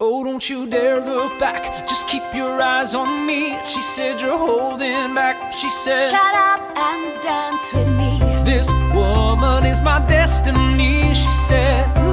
Oh, don't you dare look back, just keep your eyes on me. She said you're holding back. She said, shut up and dance with me. this woman is my destiny. She said, You